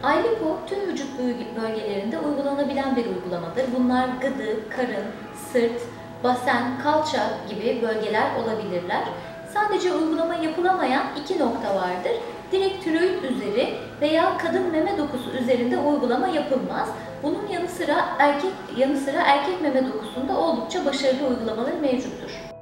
iLipo tüm vücut bölgelerinde uygulanabilen bir uygulamadır. Bunlar gıdı, karın, sırt, basen, kalça gibi bölgeler olabilirler. Sadece uygulama yapılamayan iki nokta vardır. Direkt tiroid üzeri veya kadın meme dokusu üzerinde uygulama yapılmaz. Bunun yanı sıra erkek meme dokusunda oldukça başarılı uygulamalar mevcuttur.